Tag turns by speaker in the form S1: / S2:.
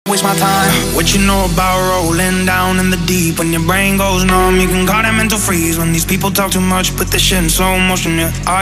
S1: Waste my time. What you know about rolling down in the deep? When your brain goes numb, you can call it mental freeze. When these people talk too much, put this shit in slow motion, yeah.